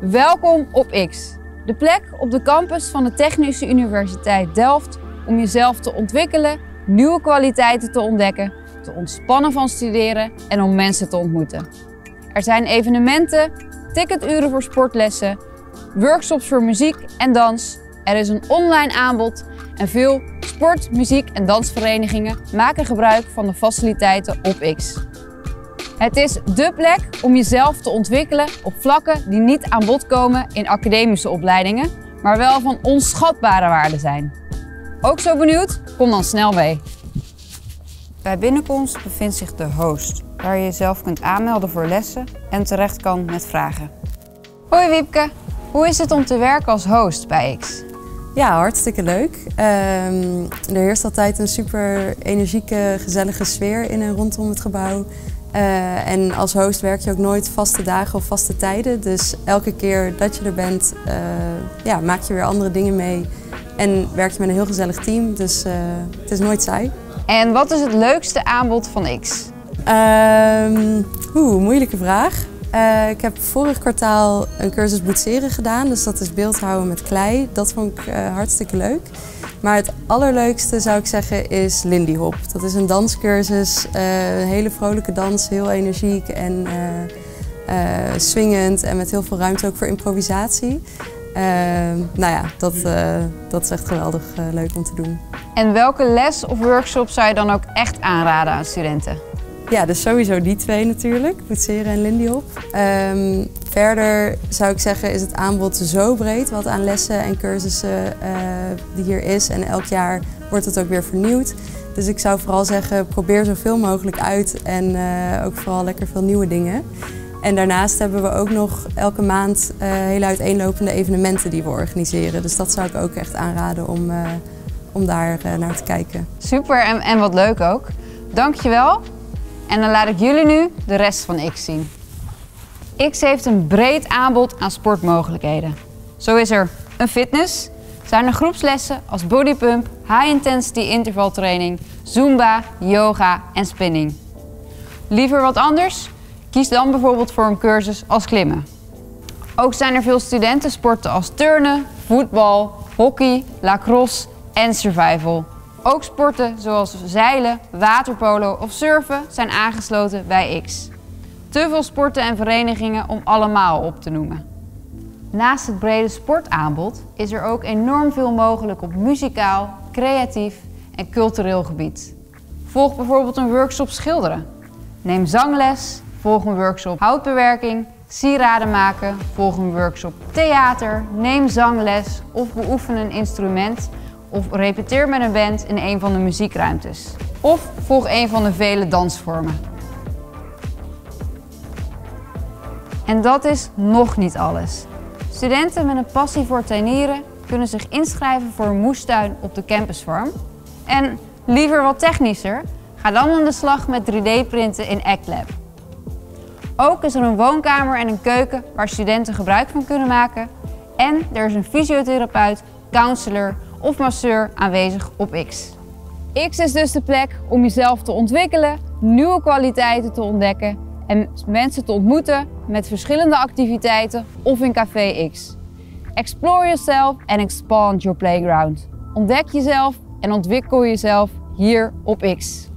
Welkom op X, de plek op de campus van de Technische Universiteit Delft om jezelf te ontwikkelen, nieuwe kwaliteiten te ontdekken, te ontspannen van studeren en om mensen te ontmoeten. Er zijn evenementen, ticketuren voor sportlessen, workshops voor muziek en dans. Er is een online aanbod en veel sport-, muziek- en dansverenigingen maken gebruik van de faciliteiten op X. Het is dé plek om jezelf te ontwikkelen op vlakken die niet aan bod komen in academische opleidingen, maar wel van onschatbare waarde zijn. Ook zo benieuwd? Kom dan snel mee. Bij binnenkomst bevindt zich de host, waar je jezelf kunt aanmelden voor lessen en terecht kan met vragen. Hoi Wiepke, hoe is het om te werken als host bij X? Ja, hartstikke leuk. Er heerst altijd een super energieke, gezellige sfeer in en rondom het gebouw. En als host werk je ook nooit vaste dagen of vaste tijden. Dus elke keer dat je er bent, maak je weer andere dingen mee. En werk je met een heel gezellig team, dus het is nooit saai. En wat is het leukste aanbod van X? Moeilijke vraag. Ik heb vorig kwartaal een cursus boetseren gedaan, dus dat is beeldhouden met klei. Dat vond ik hartstikke leuk. Maar het allerleukste zou ik zeggen is Lindy Hop. Dat is een danscursus, een hele vrolijke dans, heel energiek en swingend en met heel veel ruimte ook voor improvisatie. Dat is echt geweldig leuk om te doen. En welke les of workshop zou je dan ook echt aanraden aan studenten? Ja, dus sowieso die twee natuurlijk, boetseren en Lindy Hop. Verder zou ik zeggen is het aanbod zo breed wat aan lessen en cursussen die hier is. En elk jaar wordt het ook weer vernieuwd. Dus ik zou vooral zeggen, probeer zoveel mogelijk uit en ook vooral lekker veel nieuwe dingen. En daarnaast hebben we ook nog elke maand hele uiteenlopende evenementen die we organiseren. Dus dat zou ik ook echt aanraden om daar naar te kijken. Super en wat leuk ook. Dankjewel. En dan laat ik jullie nu de rest van X zien. X heeft een breed aanbod aan sportmogelijkheden. Zo is er een fitness, zijn er groepslessen als bodypump, high-intensity intervaltraining, zumba, yoga en spinning. Liever wat anders? Kies dan bijvoorbeeld voor een cursus als klimmen. Ook zijn er veel studentensporten als turnen, voetbal, hockey, lacrosse en survival. Ook sporten zoals zeilen, waterpolo of surfen zijn aangesloten bij X. Te veel sporten en verenigingen om allemaal op te noemen. Naast het brede sportaanbod is er ook enorm veel mogelijk op muzikaal, creatief en cultureel gebied. Volg bijvoorbeeld een workshop schilderen. Neem zangles, volg een workshop houtbewerking, sieraden maken, volg een workshop theater, neem zangles of beoefen een instrument of repeteer met een band in een van de muziekruimtes. Of volg een van de vele dansvormen. En dat is nog niet alles. Studenten met een passie voor tuinieren kunnen zich inschrijven voor een moestuin op de campusfarm. En liever wat technischer, ga dan aan de slag met 3D-printen in ActLab. Ook is er een woonkamer en een keuken waar studenten gebruik van kunnen maken. En er is een fysiotherapeut, counselor of masseur aanwezig op X. X is dus de plek om jezelf te ontwikkelen, nieuwe kwaliteiten te ontdekken en mensen te ontmoeten met verschillende activiteiten of in Café X. Explore yourself and expand your playground. Ontdek jezelf en ontwikkel jezelf hier op X.